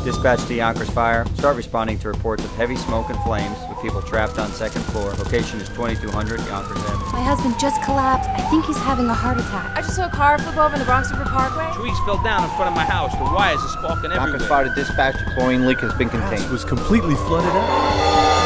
Dispatch to Yonkers Fire. Start responding to reports of heavy smoke and flames with people trapped on second floor. Location is 2200 Yonkers Avenue. My husband just collapsed. I think he's having a heart attack. I just saw a car flip over in the Bronx River Parkway. Trees fell down in front of my house. The wires are sparking everywhere. Yonkers Fire to dispatch. The chlorine leak has been contained. House was completely flooded out.